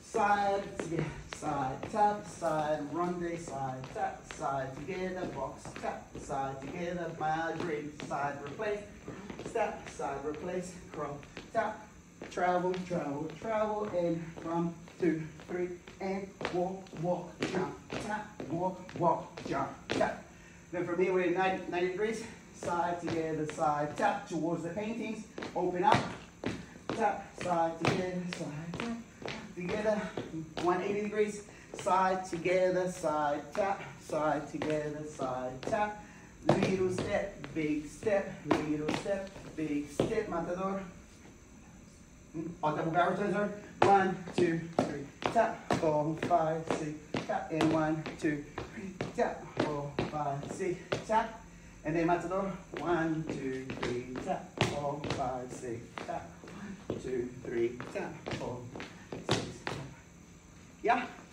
side, together, side, tap, side, ronde, side, tap, side, together, box, tap, side, together, Madrid, side, replace, step, side, replace, crawl, tap, travel, travel, travel, and 1, 2, 3, and walk, walk, jump, tap, walk, jump, tap. Then from here we're 90 degrees, side, together, side, tap, towards the paintings, open up, tap, side, together, side, tap, together, 180 degrees, side, together, side, tap, side, together, side, tap, little step, big step, big step, matador, octavo barrel turns, 1, 2, 3, tap, 4, 5, 6, tap, and 1, 2, 3, tap, 4, 5, 6, tap, and then matador, 1, 2, 3, tap, 4, 5, 6, tap, 1, 2, 3, tap, 4, 6, tap. Yeah?